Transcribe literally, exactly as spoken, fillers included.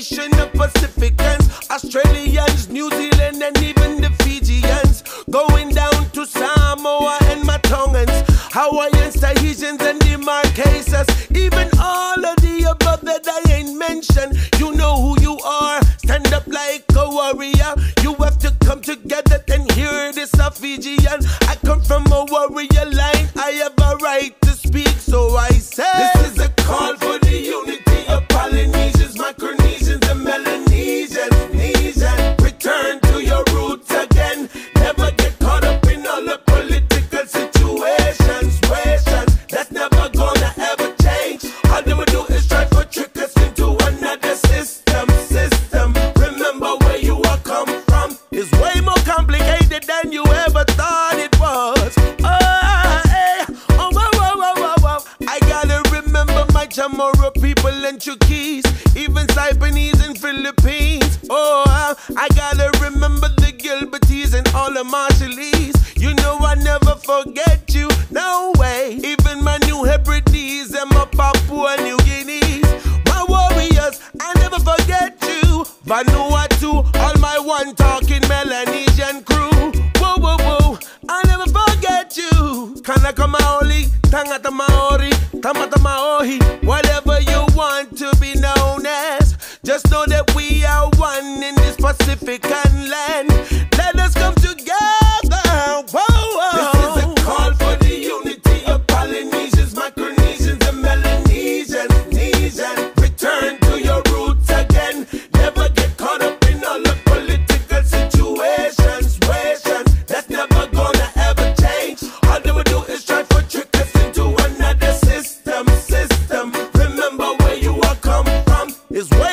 nation of Pacificans, Australians, New Zealand, and even the Fijians, going down to Samoa and Matongans, Hawaiians, Tahitians, and the Marquesas, even all of the above that I ain't mentioned. You know who you are, stand up like a warrior. You have to come together and hear this a Fijian. I come from a warrior line, I have a right to speak, so I say this is a call for the unity of Polynesians, Micronesians, and Melanesians. Nesian, return to your roots again. Never get caught up in all the political situations. Situations that's never gonna ever change. All they will do is try to trick us into another system. System. Remember where you are come from. It's way more complicated than you ever thought it was. Oh, hey. Oh, whoa, whoa, whoa, whoa, whoa. I gotta remember my Chamorro people and Chuukese, even Saipanese and Philippines. Oh, I gotta remember the Gilbertese and all the Marshallese. You know I never forget you, no way. Even my New Hebrides and my Papua New Guineas, my warriors, I never forget you. Vanuatu, all my one talking Melanesian crew. Whoa, whoa, whoa, I never forget you. Kanaka Maoli, Tangata Maori, Tamata Maohi, whatever you want to be known as. Just know that we are one in this Pacifican land. Let us come together. Whoa, whoa. This is a call for the unity of Polynesians, Micronesians, and Melanesians. Nesian, return to your roots again. Never get caught up in all the political situations. Situations that's never gonna ever change. All they will do is try to trick us into another system. System. Remember where you are come from. It's way